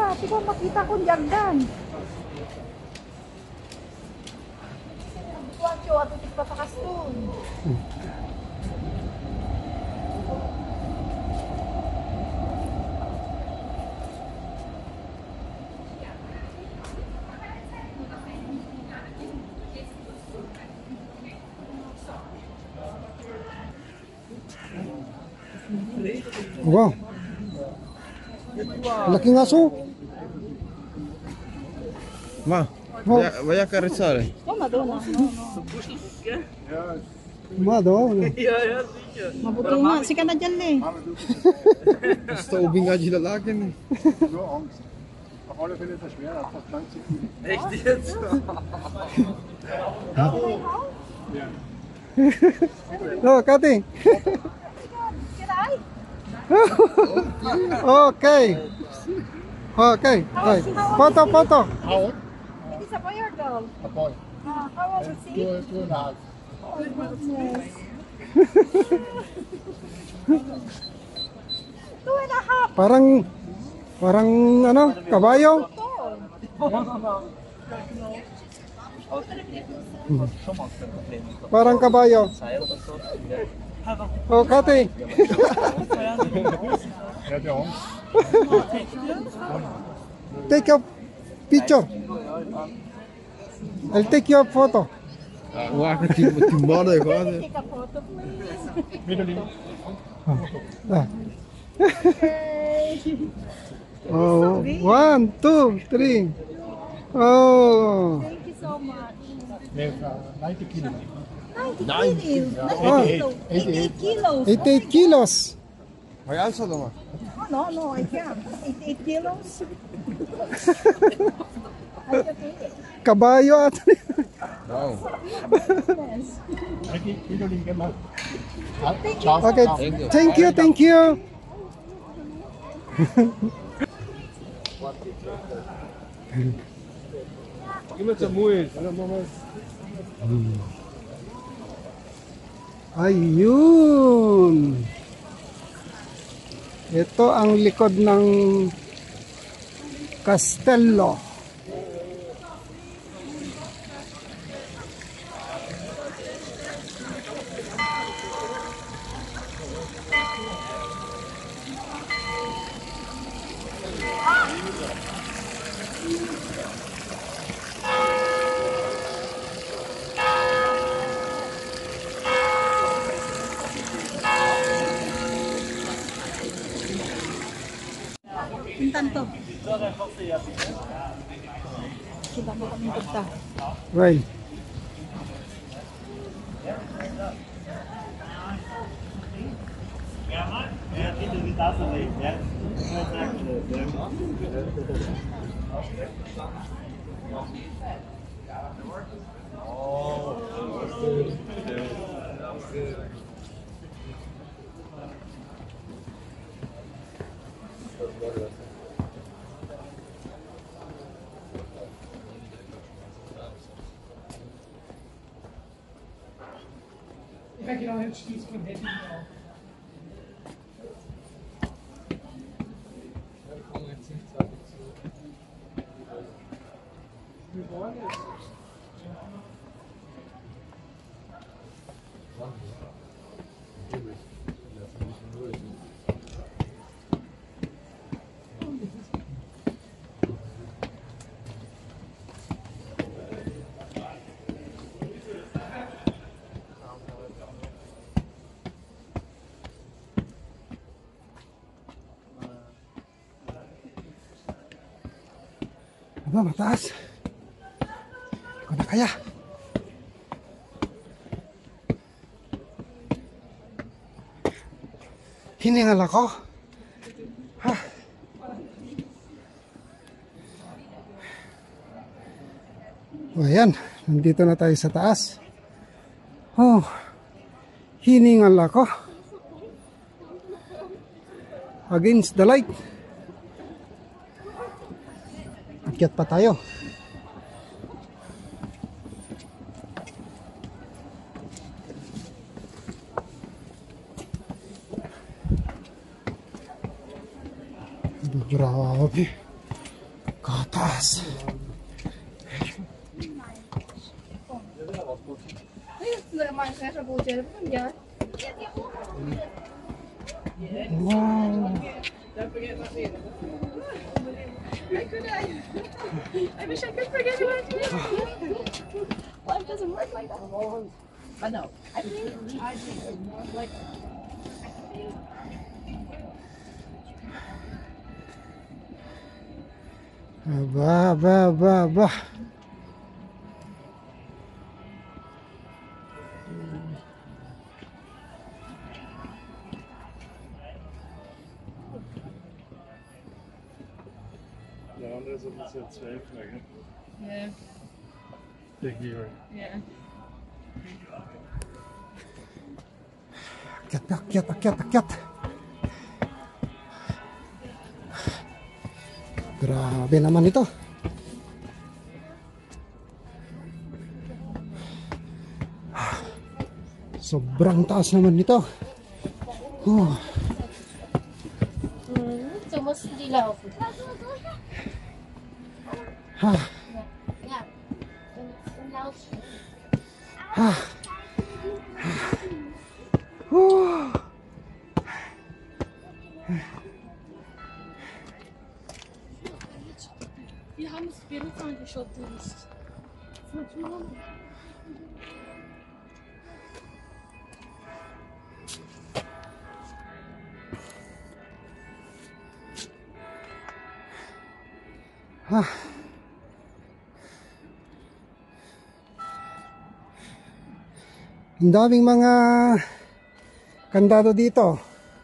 Di ko makita kung jagdan. Wacho, ato tigpatakas doon. Wow. Laking aso. Ma, vai a carezzare. Oh, Madonna. Madonna. Mabuti nga. Sika na dyan eh. Sto ubingaggi lalaki. Nur Angst. Auf alle Fälle ist er schwer, er hat fast 20 Kilo. Echt jetzt? Ja. Oh, Kati. Okay. Okay. Right. Photo, photo. How old? It is a boy or girl? A boy. How old is he? Two and a half. Oh, goodness. 2.5. Parang ano, kabayo. Parang kabayo. Oh, Kati. Er hat ja Angst. Take a picture. I'll take your photo. Guarda che modo e cose. Take a photo, please. Middelin. Ah. Okay. Oh, 1, 2, 3. Oh. Thank you so much. Nee, 90 Kilo. 90 kilos. Ah. 88 kilos. 88 kilos. Vai alzalo ma. Oh, no, I can't. 88 kilos. I can take it. Kabayo at Wow. Yes. Middelin, geh mal. Okay, thank you, thank you. Iemand sa muis. Ano mo mas? Ayun. Ito ang likod ng Castello. Pintan to. Kita mo kami punta. Right. Kijk je dan het stuurt van dit niveau. Aba, mataas. Hindi ko na kaya. Hiningal ako. Ha. O ayan, nandito na tayo sa taas. Oh, hiningal ako. Against the light. Akyat pa tayo. Grabe. taas. Нормально, хорошо получается. Потом делать. Wow. I wish I could forget about you. Life doesn't work like that. I know. I think like Aba. Der andere ist ein bisschen zu helfen, gell? yeah, Der hier. yeah. Akyat. Grabe naman ito. Sobrang taas naman nito. Du musst die laufen. Ha, Ja. Dann laufst du. ha. Wir nutzen eigentlich schon Tourist. Ang daming mga kandado dito.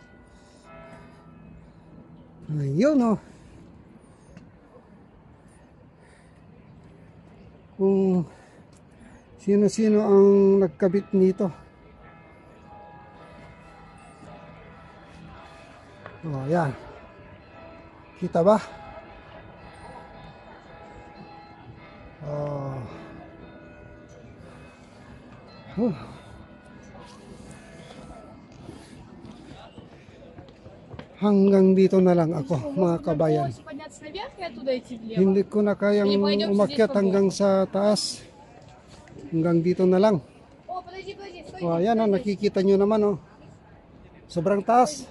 Ayun oh. Kung sino-sino ang nagkabit nito. Oh, yan. Kita ba? Oh. Hanggang dito na lang ako, mga kabayan. Подняться наверх и оттуда идти влево. Hindi ko na kayang umakyat hanggang sa taas. Hanggang dito na lang. О, подожди, стой. O, ayan o, nakikita nyo naman o. Sobrang taas.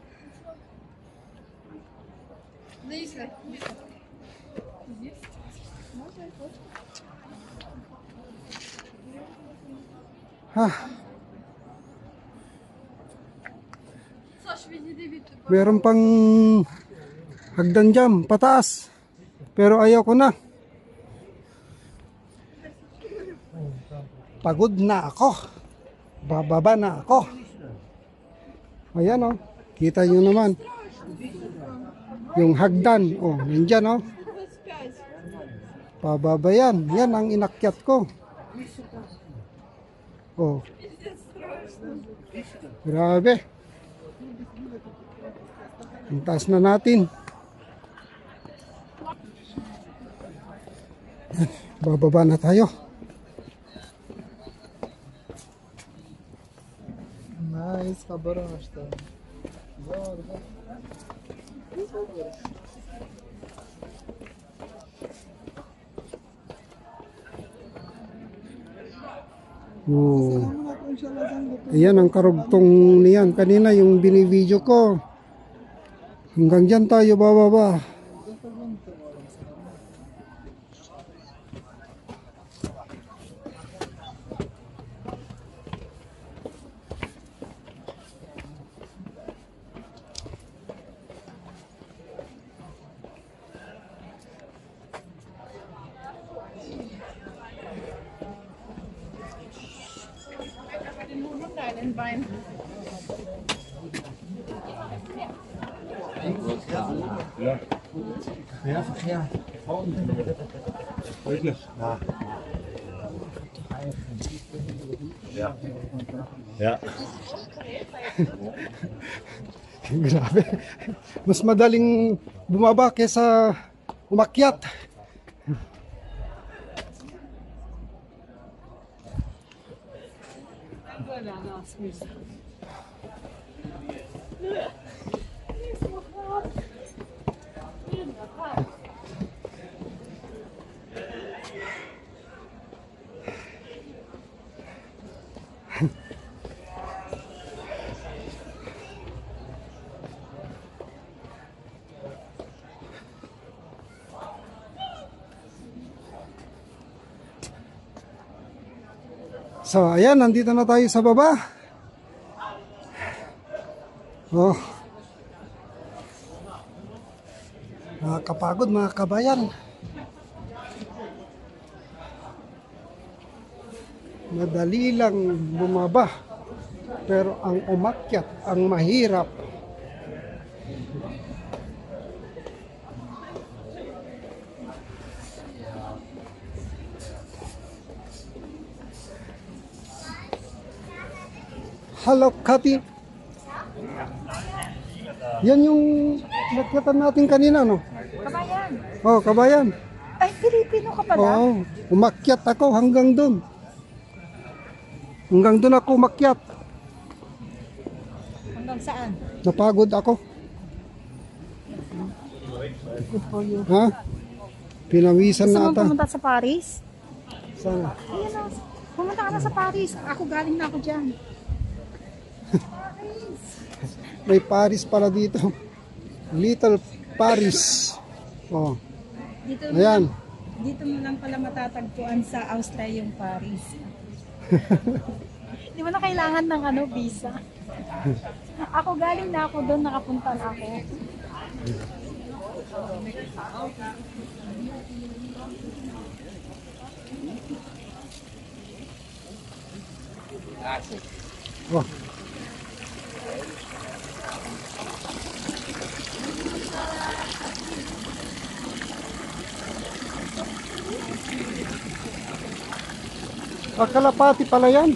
Подожди сюда. Ha, Саша, веди Давид. meron pang hagdan dyan, pataas. Pero ayaw ko na. Pagod na ako. Bababa na ako. Ayan o, kita nyo naman. Yung hagdan, o, nandyan o. Pababa yan. Yan ang inakyat ko. Oh. Grabe. Ang taas na natin. Yan, bababa na tayo. Nice, kabarang asta. Oh. Ayan ang karugtong niyan. Kanina yung binivideo ko. Hanggang dyan tayo bababa. Deinen Bein. Ja. Grabe. Mas madaling bumaba kaysa umakyat. So, ayan, nandito na tayo sa baba. Oh. Nakakapagod mga kabayan. Madali lang bumaba, pero ang umakyat ang mahirap. Hello, Kati. Yan yung nakyatan natin kanina, no? Kabayan. Oh, kabayan. Ay, Pilipino ka pala. Oo, umakyat ako hanggang doon. Hanggang doon ako umakyat. Hanggang saan? Napagod ako. Ha? Pinawisan Gusto na mo ata. pumunta sa Paris? Sana. Ayan o. Pumunta ka na sa Paris. Ako galing na ako dyan. May Paris pala dito. Little Paris. Oh, Dito, ayan. dito mo lang pala matatagpuan sa Austria yung Paris. Di mo na kailangan ng visa. Ako galing na ako doon, nakapunta na ako. Oh. Kalapati pala yan.